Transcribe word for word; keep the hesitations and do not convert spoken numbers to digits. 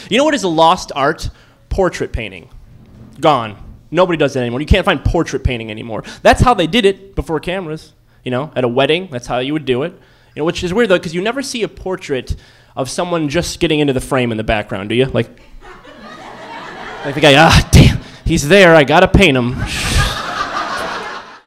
You know what is a lost art? Portrait painting. Gone. Nobody does that anymore. You can't find portrait painting anymore. That's how they did it before cameras. You know, at a wedding, that's how you would do it. You know, which is weird though, because you never see a portrait of someone just getting into the frame in the background, do you? Like, like the guy, ah, damn, he's there. I gotta paint him.